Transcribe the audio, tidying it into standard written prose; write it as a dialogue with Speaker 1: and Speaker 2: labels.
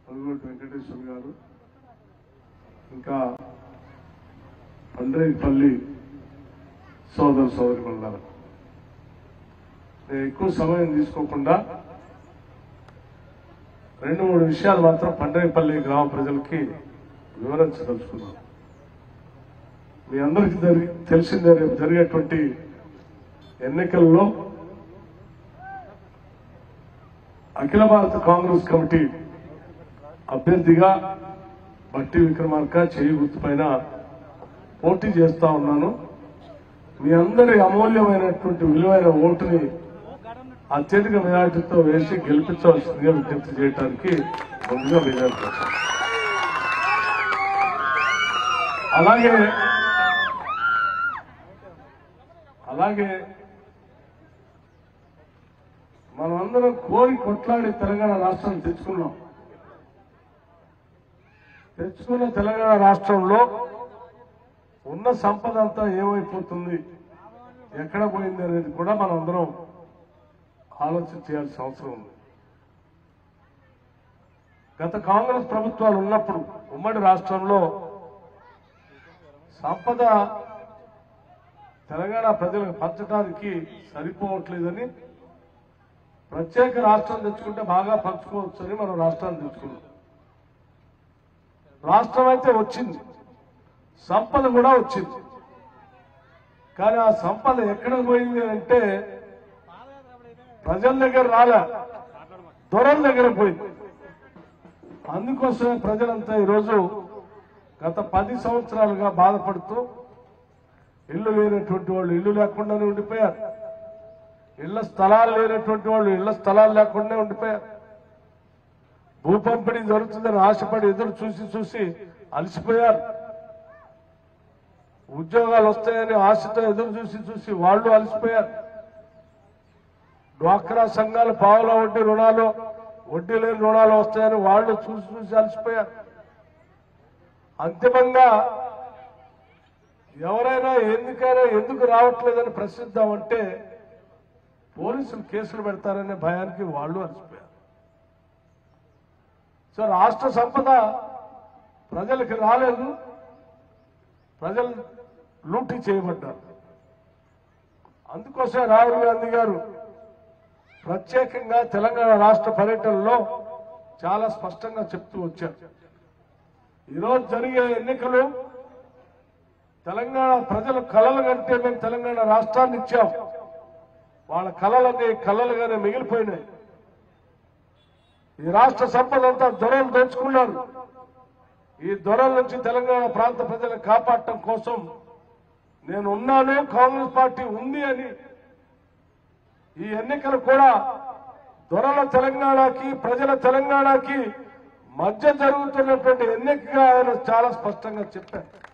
Speaker 1: పొంగులేటి వెంకటేశ్వర గారు ఇంకా పండ్రేపల్లి సోదర సోదరిమణులారా, నేను ఎక్కువ సమయం తీసుకోకుండా 2-3 విషయాలు మాత్రం పండ్రేపల్లి గ్రామ ప్రజలకి వివరించదలుచుకున్నాను. మీ అందరికీ తెలిసిందే, రేపు జరిగేటువంటి ఎన్నికల్లో అఖిల భారత కాంగ్రెస్ కమిటీ అభ్యర్థిగా బట్టి విక్రమార్క చేయి గుర్తుపైన పోటీ చేస్తా ఉన్నాను. మీ అందరి అమూల్యమైనటువంటి విలువైన ఓటుని అత్యధిక మెజార్టీతో వేసి గెలిపించవలసిందిగా విజ్ఞప్తి చేయడానికి ముందుగా మెజార్టీ. అలాగే మనం అందరం కోరి కొట్లాడి తెలంగాణ రాష్ట్రాన్ని తెచ్చుకున్న తెలంగాణ రాష్ట్రంలో ఉన్న సంపద అంతా ఏమైపోతుంది, ఎక్కడ పోయింది అనేది కూడా మనం అందరం ఆలోచన చేయాల్సిన అవసరం ఉంది. గత కాంగ్రెస్ ప్రభుత్వాలు ఉన్నప్పుడు ఉమ్మడి రాష్ట్రంలో సంపద తెలంగాణ ప్రజలకు పంచడానికి సరిపోవట్లేదని ప్రత్యేక రాష్ట్రం తెచ్చుకుంటే బాగా పంచుకోవచ్చని మనం రాష్ట్రాన్ని తెచ్చుకున్నాం. రాష్ట్రం అయితే వచ్చింది, సంపద కూడా వచ్చింది. కానీ ఆ సంపద ఎక్కడ పోయింది అంటే ప్రజల దగ్గర రాలే, దొరల దగ్గర పోయింది. అందుకోసమే ప్రజలంతా ఈరోజు గత 10 సంవత్సరాలుగా బాధపడుతూ ఇళ్లు లేనటువంటి వాళ్ళు ఇళ్లు లేకుండానే ఉండిపోయారు, ఇళ్ల స్థలాలు లేనటువంటి వాళ్ళు ఇళ్ల స్థలాలు లేకుండా ఉండిపోయారు. భూ పంపిణీ జరుగుతుందని ఆశపడి ఎదురు చూసి అలసిపోయారు. ఉద్యోగాలు వస్తాయని ఆశతో ఎదురు చూసి వాళ్ళు అలసిపోయారు. డ్వాక్రా సంఘాలు పావుల వడ్డీ రుణాలు, వడ్డీ లేని రుణాలు వస్తాయని వాళ్ళు చూసి అలసిపోయారు. అంతిమంగా ఎవరైనా ఎందుకు రావట్లేదని ప్రశ్నిద్దామంటే పోలీసులు కేసులు పెడతారనే భయానికి వాళ్ళు అలసిపోయారు. సో రాష్ట్ర సంపద ప్రజలకు రాలేదు, ప్రజలు లూటీ చేయబడ్డారు. అందుకోసం రాహుల్ గాంధీ గారు ప్రత్యేకంగా తెలంగాణ రాష్ట్ర పర్యటనలో చాలా స్పష్టంగా చెప్తూ వచ్చారు. ఈరోజు జరిగే ఎన్నికలు తెలంగాణ ప్రజల కలలు కంటే మేము తెలంగాణ రాష్ట్రాన్ని ఇచ్చాం, వాళ్ళ కలలుగానే మిగిలిపోయినాయి. ఈ రాష్ట్ర సంపద అంతా దొరలు దోచుకున్నారు. ఈ దొరల నుంచి తెలంగాణ ప్రాంత ప్రజలను కాపాడటం కోసం నేను ఉన్నాను, కాంగ్రెస్ పార్టీ ఉంది అని ఈ ఎన్నికలు కూడా దొరల తెలంగాణకి ప్రజల తెలంగాణకి మధ్య జరుగుతున్నటువంటి ఎన్నికగా ఆయన చాలా స్పష్టంగా చెప్పారు.